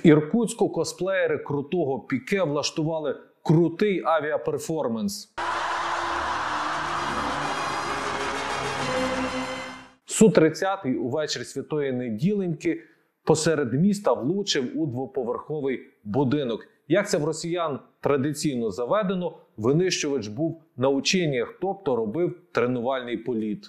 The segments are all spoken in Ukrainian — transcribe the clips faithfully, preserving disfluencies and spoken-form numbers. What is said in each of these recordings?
В Іркутську косплеєри крутого Піке влаштували крутий авіаперформанс. Су тридцять увечері Святої Неділеньки посеред міста влучив у двоповерховий будинок. Як це в росіян традиційно заведено, винищувач був на ученнях, тобто робив тренувальний політ.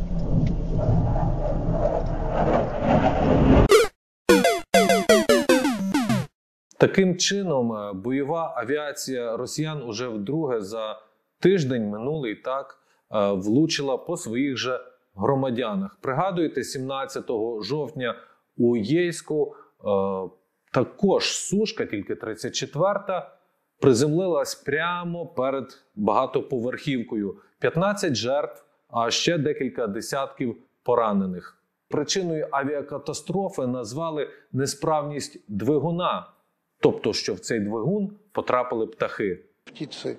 Таким чином, бойова авіація росіян уже вдруге за тиждень минулий так влучила по своїх же громадянах. Пригадуєте, сімнадцятого жовтня у Єйську також сушка, тільки тридцять четверта, приземлилась прямо перед багатоповерхівкою. п'ятнадцять жертв, а ще декілька десятків поранених. Причиною авіакатастрофи назвали несправність двигуна, тобто, що в цей двигун потрапили птахи. Птиці,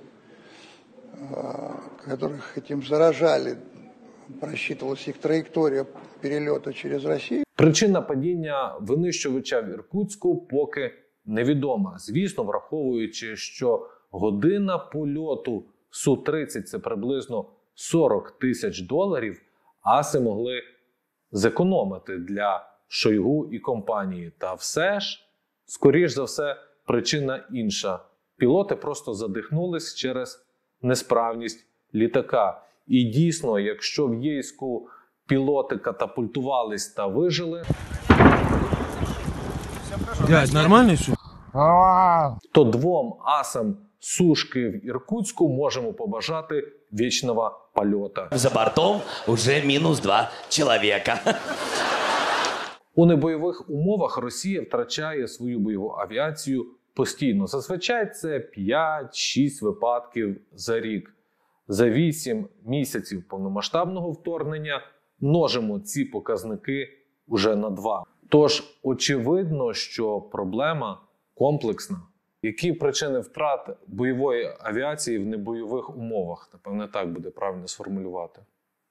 яких цим заражали, просчитувалась їх траєкторія перельоту через Росію. Причина падіння винищувача в Іркутську поки невідома. Звісно, враховуючи, що година польоту Су тридцять – це приблизно сорок тисяч доларів, аси могли зекономити для Шойгу і компанії. Та все ж, скоріш за все, причина інша. Пілоти просто задихнулись через несправність літака. І дійсно, якщо в Єйську пілоти катапультувались та вижили, Дядь, нормальний що? то двом асам сушки в Іркутську можемо побажати вічного польота. За бортом уже мінус два чоловіка. У небойових умовах Росія втрачає свою бойову авіацію постійно. Зазвичай це п'ять-шість випадків за рік. За вісім місяців повномасштабного вторгнення множимо ці показники уже на два. Тож, очевидно, що проблема комплексна. Які причини втрат бойової авіації в небойових умовах? Напевне, так буде правильно сформулювати.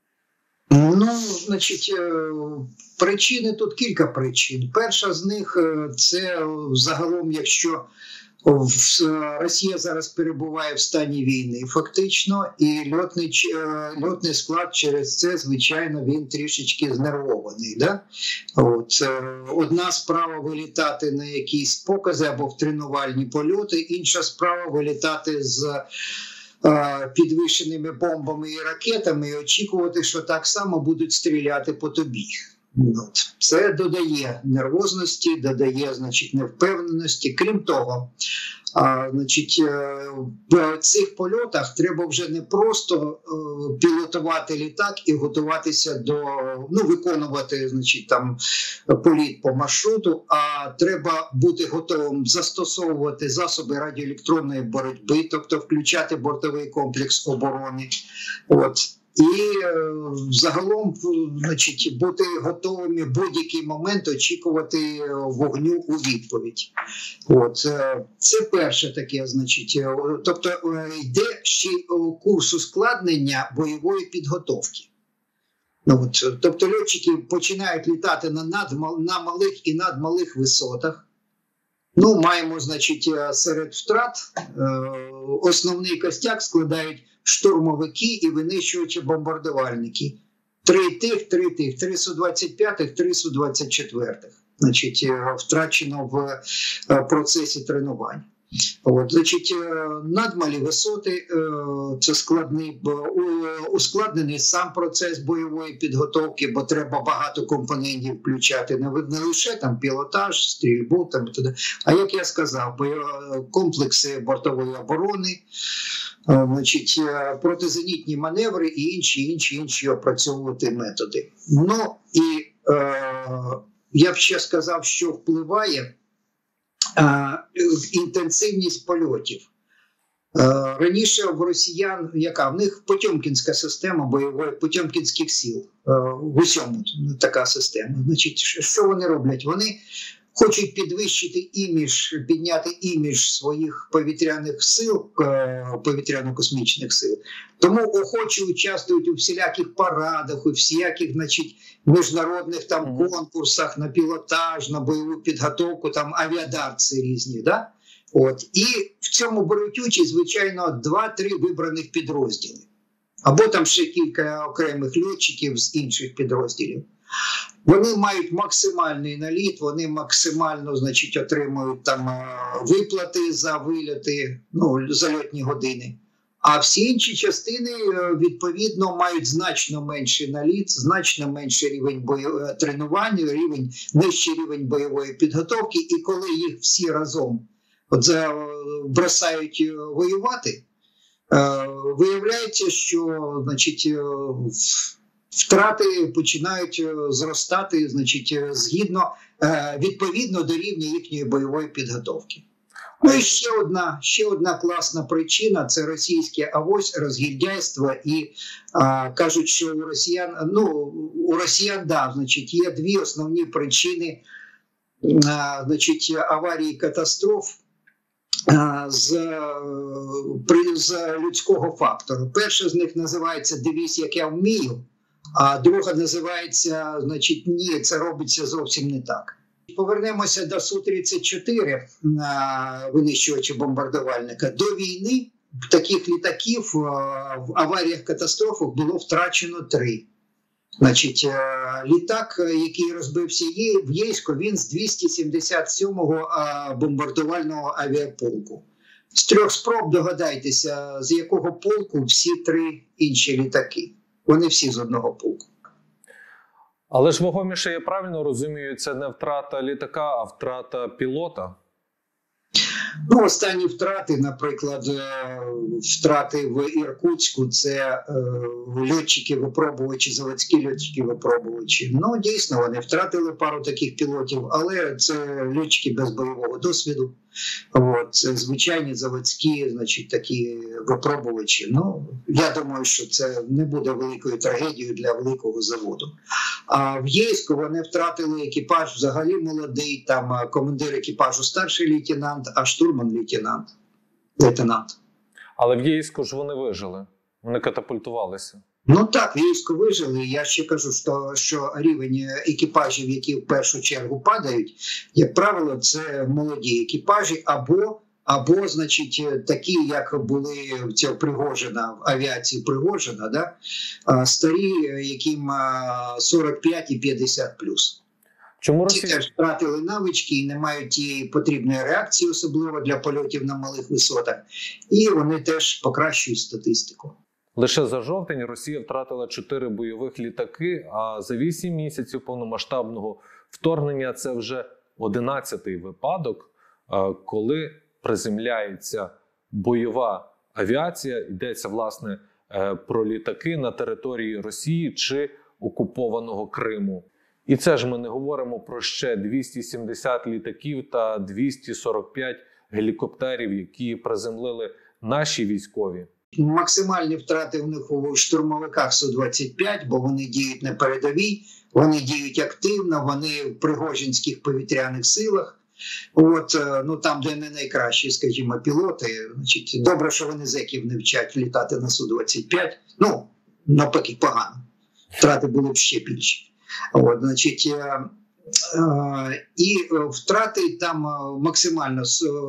Ну, значить, причини тут кілька причин. Перша з них – це загалом, якщо Росія зараз перебуває в стані війни фактично, і льотний, льотний склад через це, звичайно, він трішечки знервований. Да? От. Одна справа вилітати на якісь покази або в тренувальні польоти, інша справа вилітати з підвищеними бомбами і ракетами і очікувати, що так само будуть стріляти по тобі. От. Це додає нервозності, додає, значить, невпевненості. Крім того, а, значить, в цих польотах треба вже не просто е, пілотувати літак і готуватися до, ну, виконувати, значить, там політ по маршруту, а треба бути готовим застосовувати засоби радіоелектронної боротьби, тобто включати бортовий комплекс оборони. От. І е, загалом, значить, бути готовими в будь-який момент очікувати вогню у відповідь. От. Це перше таке, значить, тобто йде ще курс ускладнення бойової підготовки. От. Тобто льотчики починають літати на, над, на малих і надмалих висотах. Ну, маємо, значить, серед втрат е, основний костяк складають штурмовики і винищувачі бомбардувальники. Три тих, три тих, три Су двадцять п'ять, три Су двадцять чотири. Значить, втрачено в процесі тренувань. От, значить, надмалі висоти – це складний, ускладнений сам процес бойової підготовки, бо треба багато компонентів включати, не, не лише там пілотаж, стрільбу, там, а як я сказав, комплекси бортової оборони, значить, протизенітні маневри і інші, інші, інші опрацьовувати методи. Ну, і е, я б ще сказав, що впливає е, інтенсивність польотів. Е, раніше в росіян, яка? В них Потьомкінська система бойової, Потьомкінських сил. Е, в усьому така система. Значить, що вони роблять? Вони хочуть підвищити імідж, підняти імідж своїх повітряних сил, повітряно-космічних сил. Тому охоче участвують у всіляких парадах, у всіляких, значить, міжнародних там конкурсах на пілотаж, на бойову підготовку, там авіадарці різні, да? От. І в цьому беруть участь, звичайно, два-три вибраних підрозділи. Або там ще кілька окремих льотчиків з інших підрозділів. Вони мають максимальний наліт, вони максимально, значить, отримують там виплати за вильоти, ну, зальотні години. А всі інші частини, відповідно, мають значно менший наліт, значно менший рівень бою... тренувань, рівень, нижчий рівень бойової підготовки. І коли їх всі разом от, бросають воювати, виявляється, що, значить, втрати починають зростати, значить, згідно, відповідно до рівня їхньої бойової підготовки. Ну і ще одна, ще одна класна причина – це російське авось, розгільдяйство. І а, кажуть, що у росіян, ну, у росіян, да, значить, є дві основні причини а, значить, аварії, катастроф а, з, при, з людського фактору. Перша з них називається «Дивись, як я вмію», а друга називається, значить, ні, це робиться зовсім не так. Повернемося до Су тридцять чотири, винищувача бомбардувальника. До війни таких літаків в аваріях-катастрофах було втрачено три. Значить, літак, який розбився в Єйську, він з двісті сімдесят сьомого бомбардувального авіаполку. З трьох спроб догадайтеся, з якого полку всі три інші літаки. Вони всі з одного полку. Але ж вагоміше, я правильно розумію, це не втрата літака, а втрата пілота? Ну, останні втрати, наприклад, втрати в Іркутську, це льотчики-випробувачі, заводські льотчики-випробувачі. Ну, дійсно, вони втратили пару таких пілотів, але це льотчики без бойового досвіду. От, це звичайні заводські, значить, такі випробувачі. Ну, я думаю, що це не буде великою трагедією для великого заводу. А в Єйську вони втратили екіпаж взагалі молодий, там командир екіпажу старший лейтенант, а штурман лейтенант. лейтенант. Але в Єйську ж вони вижили, вони катапультувалися. Ну так, в Єйську вижили. Я ще кажу, що, що рівень екіпажів, які в першу чергу падають, як правило, це молоді екіпажі або, або значить, такі, як були в цього Пригожина, в авіації Пригожина, да? Старі, яким сорок п'ять і п'ятдесят плюс. Чому Ті Росія? теж втратили навички і не мають тієї потрібної реакції, особливо для польотів на малих висотах. І вони теж покращують статистику. Лише за жовтень Росія втратила чотири бойових літаки, а за вісім місяців повномасштабного вторгнення це вже одинадцятий випадок, коли приземляється бойова авіація, йдеться, власне, про літаки на території Росії чи окупованого Криму. І це ж ми не говоримо про ще двісті сімдесят літаків та двісті сорок п'ять гелікоптерів, які приземлили наші військові. Максимальні втрати у них у штурмовиках Су двадцять п'ять, бо вони діють на передовій, вони діють активно, вони в Пригожинських повітряних силах. От, ну там, де не найкращі, скажімо, пілоти. Значить, добре, що вони зеків не вчать літати на Су двадцять п'ять. Ну, навпаки, погано. Втрати були б ще більші. От, значить, е, е, і втрати там максимально,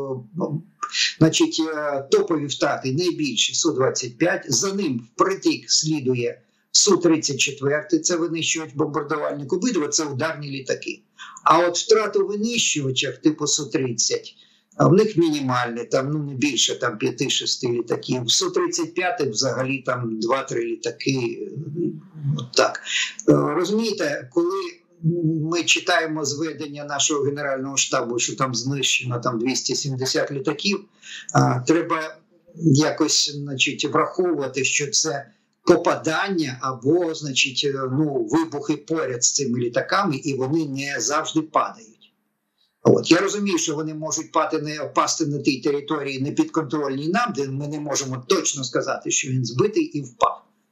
значить, топові втрати найбільші Су двадцять п'ять, за ним впритик слідує Су тридцять чотири, це винищувач бомбардувальник, обидва це ударні літаки. А от втрати у винищувачах типу Су тридцять, в них мінімальні, там ну не більше там п'ять-шість літаків. В Су тридцять п'ять взагалі там два-три літаки. От так. Розумієте, коли ми читаємо зведення нашого Генерального штабу, що там знищено там двісті сімдесят літаків, а, треба якось, значить, враховувати, що це попадання або, значить, ну, вибухи поряд з цими літаками, і вони не завжди падають. От. Я розумію, що вони можуть пати не, пасти на тій території непідконтрольній нам, де ми не можемо точно сказати, що він збитий і впав.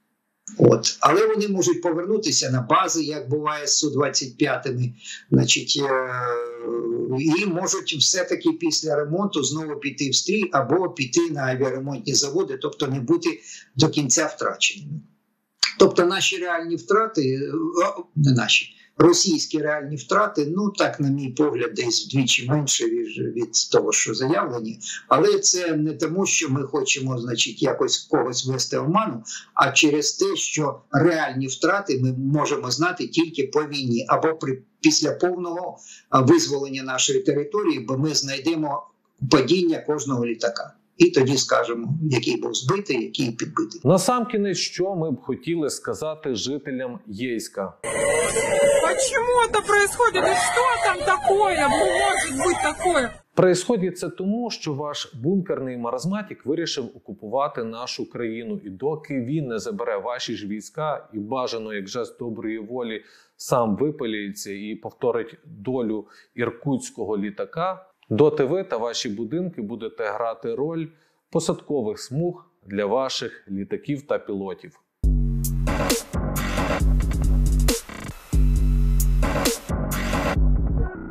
От. Але вони можуть повернутися на бази, як буває з Су двадцять п'ять, значить, е- і можуть все-таки після ремонту знову піти в стрій або піти на авіаремонтні заводи, тобто не бути до кінця втраченими. Тобто наші реальні втрати, не наші, російські реальні втрати, ну так, на мій погляд, десь вдвічі менше від, від того, що заявлені. Але це не тому, що ми хочемо, значить, якось когось вести оману, а через те, що реальні втрати ми можемо знати тільки по війні або при, після повного визволення нашої території, бо ми знайдемо падіння кожного літака. І тоді скажемо, який був збитий, який підбитий. Насамкінець, що ми б хотіли сказати жителям Єйська? Почему это происходит? И что там такое? Ну, может быть такое? Происходить це тому, що ваш бункерний маразматік вирішив окупувати нашу країну. І доки він не забере ваші ж війська і бажано, як жест доброї волі, сам випалюється і повторить долю іркутського літака, доти ви та ваші будинки будете грати роль посадкових смуг для ваших літаків та пілотів.